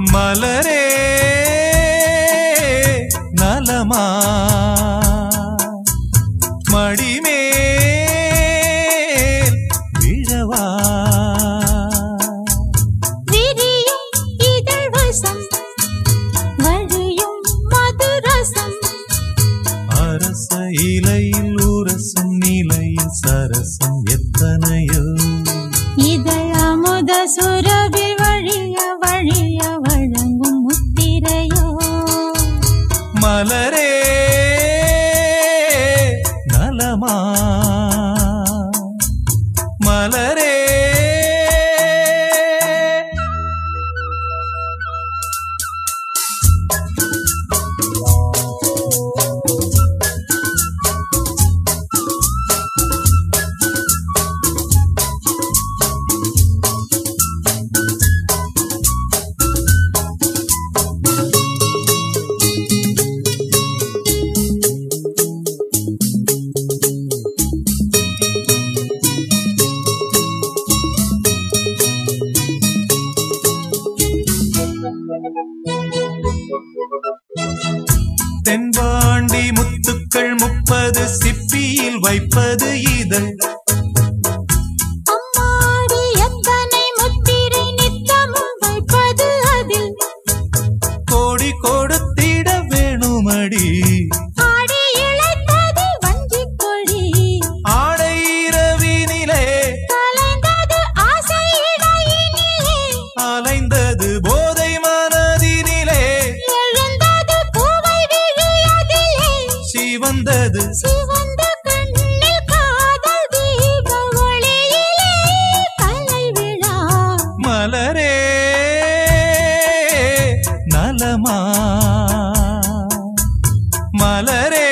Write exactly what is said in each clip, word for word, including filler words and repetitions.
மலரே நலமா மடிமேல் விழவா விரியும் இதழ்வசம் வழியும் மதுரசம் அரச இலையில் உரசம் நிலையில் சரசம் எத்தனையோ இதழ் அமுத சுரபி வழிய வழிய வழங்கும் முத்திரையோ மலரே நலமா மலரே தென்பாண்டி முத்துக்கள் முப்பது சிப்பியில் வைப்பது இதழ் அம்மாடி எத்தனை முத்திரை நித்தமும் வைப்பது அதில் கோடி கொடுத்திட வேணுமடி ஆடி இழைத்தது வஞ்சிக் கொடி ஆடை இரவினிலே கலைந்தது ஆசை இடையினிலே அலைந்தது போதை மனதினிலே எழுந்தது பூவை விழியதிலே சிவந்தது சிவந்த கண்ணில் காதல் தீப ஒளியிலே கலை விழா மலரே நலமா மலரே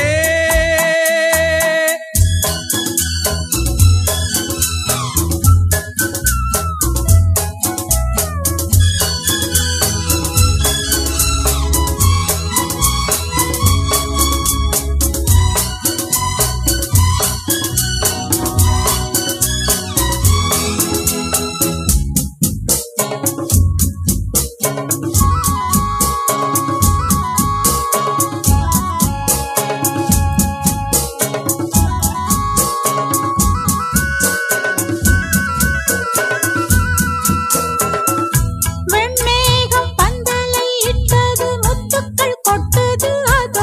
வெண்மேகம் பந்தலை இட்டது முத்துக்கள் கொட்டது அதோ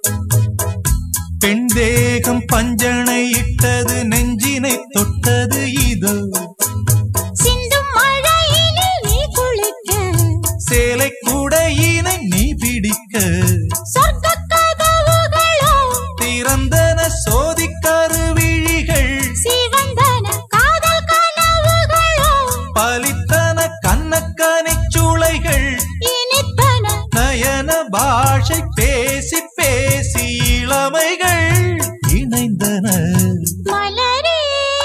பெண் தேகம் பஞ்சனை இட்டது நெஞ்சினை தொட்டது இதோ சிந்தும் மழையினில் நீ குளிக்க சேலை கூடையினை நீ பிடிக்க சொர்க்கக் கதவுகளோ திறந்தன சோதி கருவிழிகள் சிவந்தன காதல் கனவுகளோ பலித்தன கண்ணக்கனிச் சுளைகள் இனித்தன நயன பாஷை பேசி பேசி இளமைகள் இணைந்தன மலரே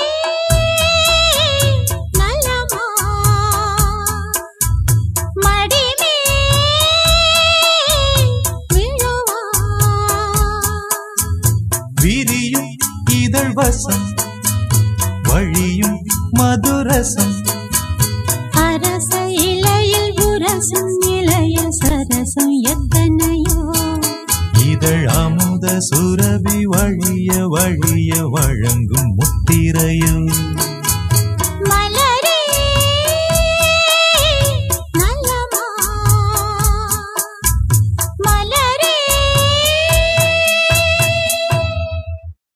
நலமா மடிமே விழுவா விரியும் இதழ் வசம் வழியும் மதுரசம் அரச இலையில் உரசம் இலையில் சரசம் எத்தனையோ இதழ் அமுத சுரபி வழிய வழிய வழங்கும் முத்திரையோ